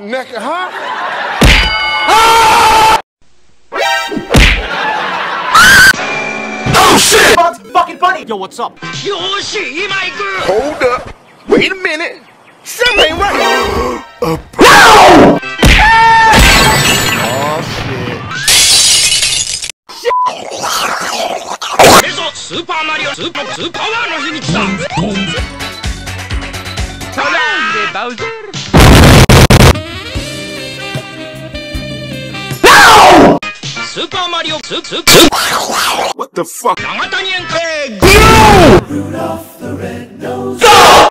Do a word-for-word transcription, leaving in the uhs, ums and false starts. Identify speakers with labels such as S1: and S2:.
S1: naked, huh?
S2: Oh shit! Bugs fucking funny!
S3: Yo, what's up?
S1: Hold up. Wait a minute. Something ain't right. A
S2: No!
S1: Oh shit.
S3: Super Mario Super Super Power の秘密だ。トライでバウザー。
S2: No!
S3: Super Mario Super
S1: What the fuck?
S3: 長谷園か。
S2: Rudolph the red-nosed